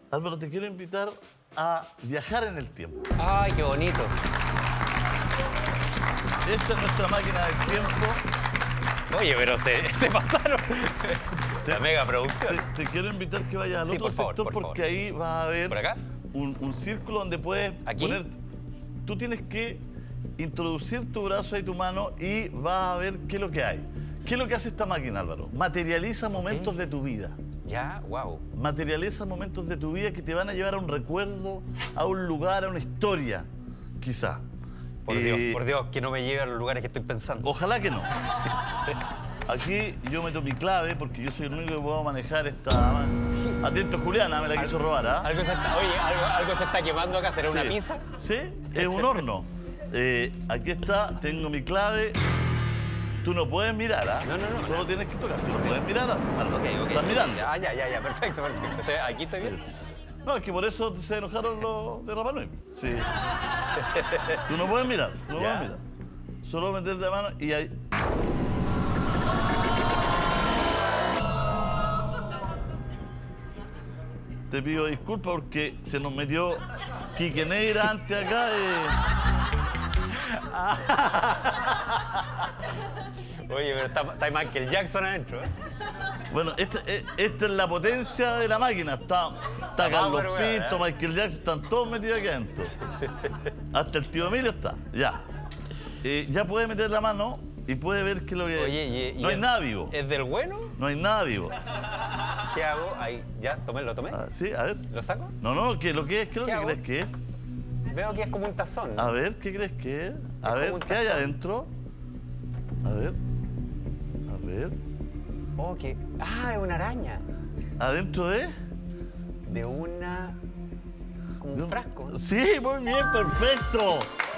Álvaro, te quiero invitar a viajar en el tiempo. ¡Ay, qué bonito! Esta es nuestra máquina del tiempo. Oye, pero se pasaron. La mega producción. Te quiero invitar que vayas al Sí, otro por favor, sector por porque favor. ahí vas a ver ¿Por acá? un círculo donde puedes ¿Aquí? poner... Tú tienes que introducir tu brazo y tu mano y vas a ver qué es lo que hay. ¿Qué es lo que hace esta máquina, Álvaro? Materializa momentos de tu vida. Ya, wow. Materializa momentos de tu vida que te van a llevar a un recuerdo, a un lugar, a una historia, quizá. Por Dios, que no me lleve a los lugares que estoy pensando. Ojalá que no. Aquí yo meto mi clave porque yo soy el único que puedo manejar esta... Atento, Juliana, me la quiso robar, ¿ah? Algo se está quemando acá. ¿Será una pizza? Sí, es un horno. Aquí está, tengo mi clave. Tú no puedes mirar, ¿ah? No. Solo tienes que tocar. Tú no puedes mirar, Álvaro. Ok. ¿Estás mirando? Ya. Perfecto. Aquí estoy bien. Sí. No, es que por eso se enojaron los de Rapa Nui. Sí. Tú no puedes mirar, Solo meter la mano y ahí... Te pido disculpas porque se nos metió Quique Neira antes acá. Oye, pero está Michael Jackson adentro, ¿eh? Bueno, esta es la potencia de la máquina. Está Carlos Pinto, Michael Jackson, están todos metidos aquí adentro. Hasta el tío Emilio está, ya. Ya puede meter la mano y puede ver que lo que... Oye, no hay nada vivo. ¿Es del bueno? No hay nada vivo. ¿Qué hago? Ahí, ya, lo tomé. Sí, a ver. ¿Lo saco? No, ¿qué es lo que es? ¿Qué es lo que hago? crees que es? Veo que es como un tazón, ¿no? A ver, ¿qué crees que es? A Es ver, como un ¿qué hay tazón. adentro? A ver. Oh, ¿qué? Ah, es una araña. ¿Adentro de? De una... como un frasco. Sí, muy bien, perfecto.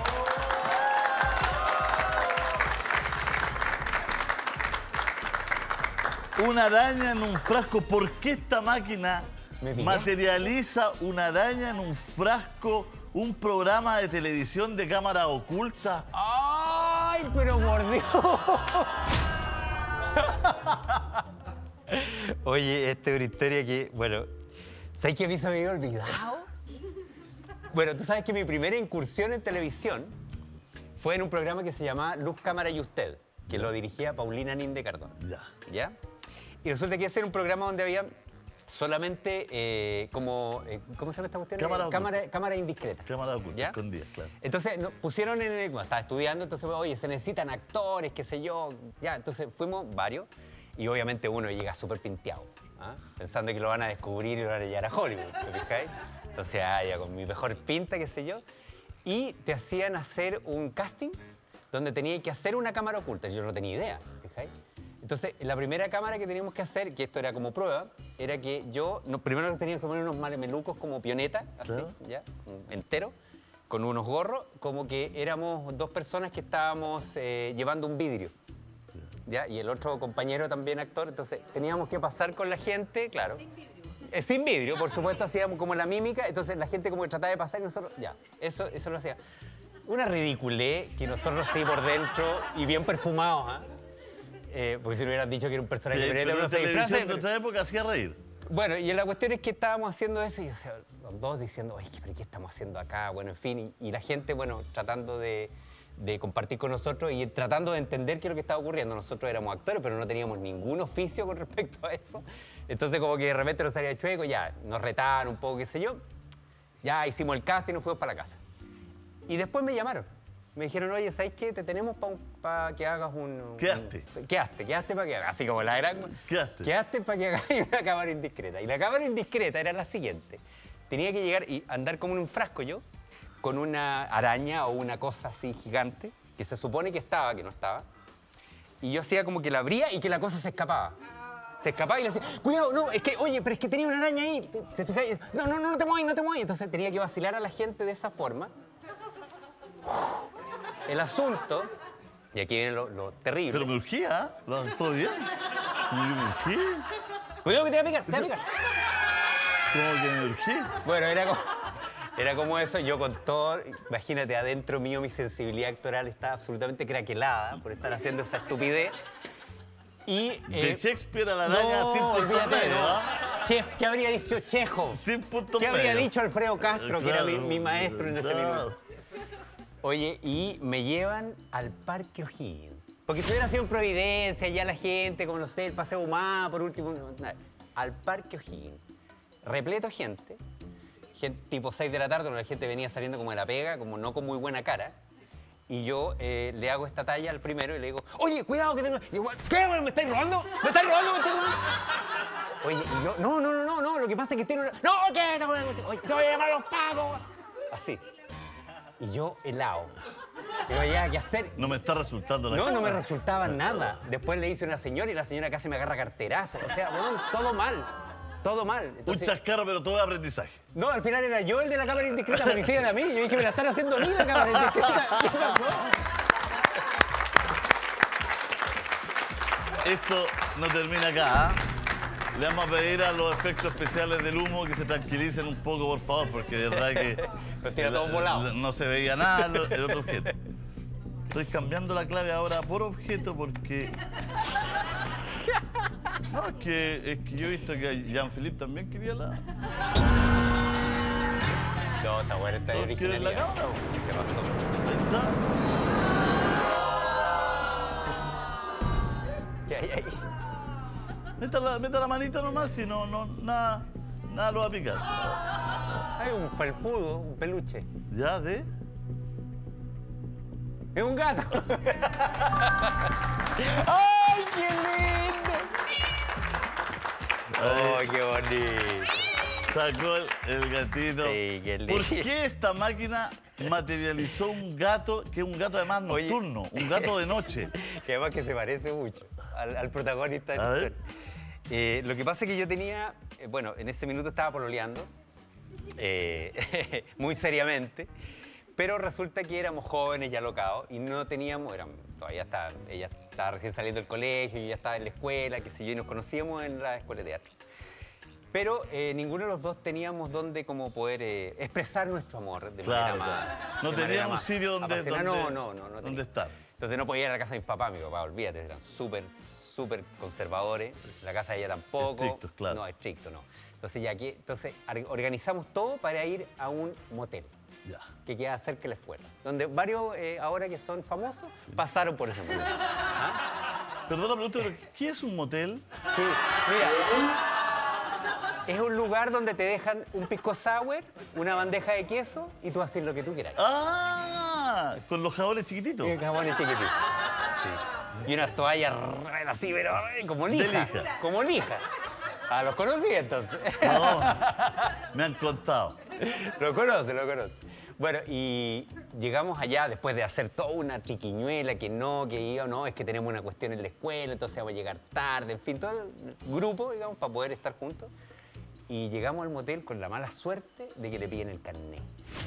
Una araña en un frasco. ¿Por qué esta máquina ¿Me pillé? materializa una araña en un frasco? Un programa de televisión de cámara oculta. ¡Ay, pero por Dios! Oye, esta es una historia que, bueno, ¿sabes que a mí se me había olvidado? Bueno, tú sabes que mi primera incursión en televisión fue en un programa que se llamaba Luz, Cámara y Usted, que lo dirigía Paulina Ninde Cardona. ¿Ya? Y resulta que ese era un programa donde había solamente ¿cómo se llama esta cuestión? Cámara indiscreta. Cámara oculta, ¿Ya? escondida, claro. Entonces nos pusieron cuando estaba estudiando, entonces, oye, se necesitan actores, qué sé yo. Ya, entonces fuimos varios y obviamente uno llega súper pinteado, ¿ah? Pensando que lo van a descubrir y lo van a llevar a Hollywood, ¿te fijáis? Entonces, ya con mi mejor pinta, qué sé yo. Y te hacían hacer un casting donde tenías que hacer una cámara oculta. Yo no tenía idea, ¿te fijáis? Entonces, la primera cámara que teníamos que hacer, que esto era como prueba, era que primero teníamos que poner unos mamelucos como pioneta, así, Claro. ¿ya? Entero, con unos gorros, como que éramos dos personas que estábamos llevando un vidrio, ¿ya? Y el otro compañero también actor, entonces teníamos que pasar con la gente, claro. Sin vidrio, por supuesto, hacíamos como la mímica, entonces la gente como que trataba de pasar y nosotros, ya, eso lo hacía. Una ridiculez que nosotros sí por dentro y bien perfumados, ¿ah? Porque si no hubieran dicho que era un personaje Sí, pero no la se disfraza, televisión de otra época hacía reír. Bueno, y la cuestión es que estábamos haciendo eso y o sea, los dos diciendo, oye, ¿pero qué estamos haciendo acá? Bueno, en fin, y la gente, bueno, tratando de compartir con nosotros y tratando de entender qué es lo que estaba ocurriendo. Nosotros éramos actores, pero no teníamos ningún oficio con respecto a eso. Entonces, como que de repente nos salía chueco, ya, nos retaban un poco, qué sé yo. Ya hicimos el casting y nos fuimos para la casa. Y después me llamaron. Me dijeron, oye, ¿sabes qué? Te tenemos para que hagas Quedaste para que hagas. Así como la gran... Quedaste para que hagas una cámara indiscreta. Y la cámara indiscreta era la siguiente. Tenía que llegar y andar como en un frasco yo, con una araña o una cosa así gigante, que se supone que estaba, que no estaba. Y yo hacía como que la abría y que la cosa se escapaba. Se escapaba y le decía, cuidado, no, es que, oye, pero es que tenía una araña ahí. ¿Te fijas? No te muevas, no te muevas. Entonces tenía que vacilar a la gente de esa forma. El asunto, y aquí viene lo terrible. Pero me urgía, ¿eh? ¿Lo haces todo bien? ¿Me urgí? Cuidado que te va a picar, te va a picar. ¿Cómo que me urgí? Bueno, era como eso, yo con todo, imagínate, adentro mío mi sensibilidad actoral estaba absolutamente craquelada por estar haciendo esa estupidez. Y, De Shakespeare a la araña no, sin puntos olvídate, medios, no. ¿ah? ¿Qué habría dicho Chejo? Sin puntos ¿Qué habría medios. dicho Alfredo Castro, que era mi Claro, maestro en ese claro. minuto? Oye, y me llevan al Parque O'Higgins. Porque si hubiera sido en Providencia, ya la gente, como no sé, el Paseo Humá, por último, nada. Al Parque O'Higgins. Repleto de gente, tipo 6 de la tarde, donde la gente venía saliendo como de la pega, como no con muy buena cara. Y yo le hago esta talla al primero y le digo, oye, cuidado que tengo... Y yo, ¿qué, güey? ¿Me estáis robando? ¿Me estáis robando? ¿Me estáis robando? Oye, y yo, no, lo que pasa es que tiene una... No, ¿qué? No, oye, te voy a llamar a los pagos. Así. Y yo helado. Y no había qué hacer. No me está resultando la No, cara. no me resultaba nada. Después le hice a una señora y la señora casi me agarra carterazo. O sea, bueno, todo mal. Todo mal. Un Entonces, chascarro, pero todo es aprendizaje. no, al final era yo el de la cámara indiscreta, me hicieron a mí. Yo dije, me la están haciendo a mí la cámara indiscreta. ¿Qué pasó? Esto no termina acá, ¿ah? Le vamos a pedir a los efectos especiales del humo que se tranquilicen un poco, por favor, porque de verdad que... Los tira todos volados. No se veía nada el otro objeto. Estoy cambiando la clave ahora por objeto porque... No, es que yo he visto que Jean-Philippe también quería la... No, está bueno, está ¿Todos quieren la originalidad. cámara? Se pasó. Ahí está. ¿Qué hay ahí? Meta la manita nomás, si no, nada lo va a picar. Hay un felpudo, un peluche. ¿Ya de? Es un gato. ¡Ay, qué lindo! ¡Ay, qué bonito! Sacó el gatito. Sí, qué lindo. ¿Por qué esta máquina materializó un gato que es un gato además Oye. nocturno, un gato de noche? Que además que se parece mucho al protagonista de A la ver. historia. Lo que pasa es que yo tenía, bueno, en ese minuto estaba pololeando, muy seriamente, pero resulta que éramos jóvenes y alocados y no teníamos, ella estaba recién saliendo del colegio, yo ya estaba en la escuela, qué sé yo, y nos conocíamos en la escuela de teatro. Pero ninguno de los dos teníamos donde como poder expresar nuestro amor de Claro, manera más... claro. No de manera tenían un más sitio donde apasionada. No donde tenía. estar. Entonces no podía ir a la casa de mis papás, olvídate, eran súper conservadores. La casa de ella tampoco. Estrictos, claro. No, estricto, no. Entonces organizamos todo para ir a un motel Ya. que queda cerca de la escuela. Donde varios ahora que son famosos pasaron por ese motel. ¿Ah? Perdona, pregunta, pero ¿qué es un motel? Sí, mira. Es un lugar donde te dejan un pisco sour, una bandeja de queso y tú haces lo que tú quieras. ¡Ah! Con los jabones chiquititos. Y jabones chiquititos. Sí. Y unas toallas así, pero como lija. De lija. Como lija. Ah, los conocí entonces. No, me han contado. Lo conoce. Bueno, y llegamos allá después de hacer toda una triquiñuela, que iba, no, es que tenemos una cuestión en la escuela, entonces vamos a llegar tarde, en fin, todo el grupo, digamos, para poder estar juntos. Y llegamos al motel con la mala suerte de que le piden el carnet.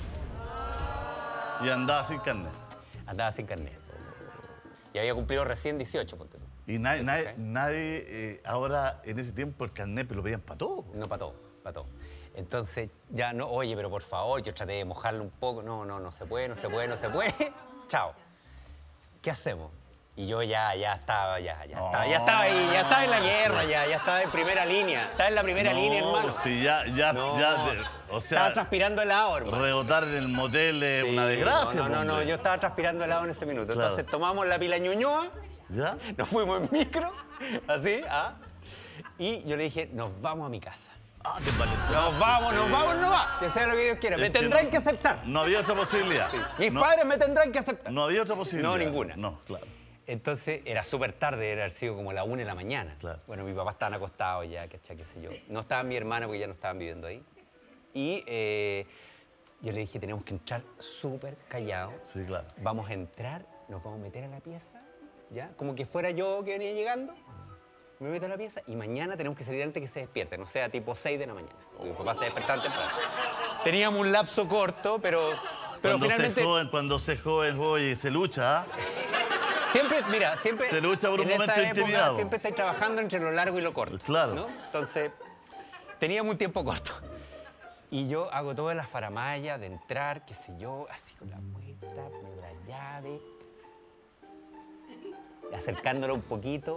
Y andaba sin carnet. Andaba sin carnet. Y había cumplido recién 18, ponte tú. Y nadie ahora, en ese tiempo, el carnet lo pedían para todo. No, para todo. Entonces, ya no, oye, pero por favor, yo traté de mojarlo un poco. No se puede. Chao. ¿Qué hacemos? Y yo ya estaba ahí, ya estaba en la guerra, ya estaba en primera línea. Estaba en la primera línea, hermano. Sí, No. o Estaba sea, transpirando helado, hermano. rebotar en el motel es Sí, una desgracia. No, hombre. yo estaba transpirando helado en ese minuto. Claro. Entonces tomamos la pila Ñuñoa, ¿Ya? nos fuimos en micro, así, y yo le dije, nos vamos a mi casa. Ah, te envalentonaste. Nos vamos. Que sea lo que Dios quiera. Me Es que tendrán no- que aceptar. No había otra posibilidad. Mis no, padres me tendrán que aceptar. no había otra posibilidad. No, ninguna. No, claro. Entonces era súper tarde, era haber sido como la 1 de la mañana. Claro. Bueno, mis papás estaban acostados ya, ¿cachai? Qué sé yo. No estaba mi hermana porque ya no estaban viviendo ahí. Y yo le dije, tenemos que entrar súper callados. Sí, claro. Vamos a entrar, nos vamos a meter a la pieza, ¿ya? Como que fuera yo que venía llegando. Me meto a la pieza y mañana tenemos que salir antes que se despierten, o sea, tipo 6 de la mañana. Mi papá se despertaba temprano. Teníamos un lapso corto, pero finalmente... Cuando se joven, oye, se lucha, ¿ah? Siempre... Se lucha por un en esa momento de época intimidad, po. Siempre estáis trabajando entre lo largo y lo corto. Claro. ¿no? Entonces, teníamos un tiempo corto. Y yo hago todas las faramayas de entrar, qué sé yo, así con la puerta, con la llave, acercándolo un poquito.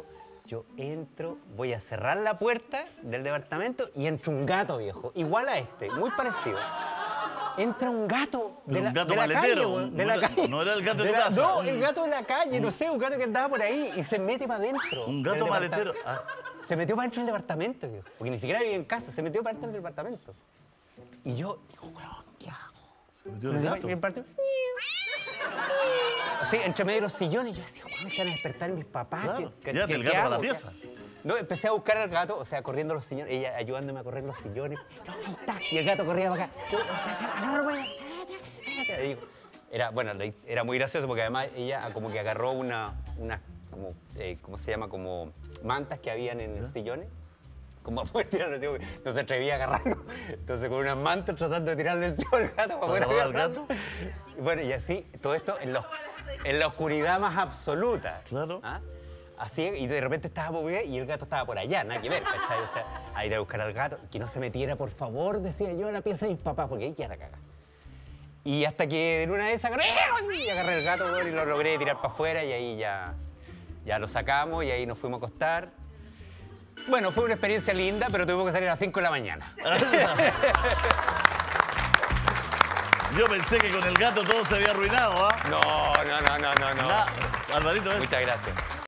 Yo entro, voy a cerrar la puerta del departamento y entra un gato, viejo. Igual a este, muy parecido. Entra un gato de la, un gato de la maletero. calle, weón, de la calle. No era el gato de tu la- casa. No, el gato de la calle, no sé, un gato que andaba por ahí y se mete para adentro. Un gato del maletero. departamento. Se metió para dentro del departamento, viejo. Porque ni siquiera vivía en casa, se metió para dentro del departamento. Y yo digo, weón, ¿qué hago? Se metió el gato. Y el partido, así, entre medio de los sillones, yo decía, ¿cuándo se van a despertar mis papás? Claro, ¿Qué llévate el gato para la hago? pieza. No, empecé a buscar al gato, o sea, corriendo los sillones, ella ayudándome a correr los sillones. No, ahí está. Y el gato corría para acá. Yo, agárralo para allá. Y digo, era muy gracioso porque además ella como que agarró una como, ¿cómo se llama? Como mantas que habían en los sillones. Como para poder tirarlo encima, no se atrevía a agarrarlo. Entonces con unas mantas tratando de tirarle encima al gato para poder agarrar al agarrarlo. Y bueno, y así, todo esto en la oscuridad más absoluta. Claro. ¿Ah? Así, y de repente estaba por y el gato estaba por allá, nada que ver, ¿cachai? O sea, a ir a buscar al gato, que no se metiera, por favor, decía yo, a la pieza de mis papás, porque ahí queda la caga. Y hasta que en una de esas y agarré el gato, weón, y lo logré tirar para afuera, y ahí ya lo sacamos, y ahí nos fuimos a acostar. Bueno, fue una experiencia linda, pero tuvimos que salir a las 5 de la mañana. Yo pensé que con el gato todo se había arruinado, ¿ah? No. Alvarito, ven. Muchas gracias.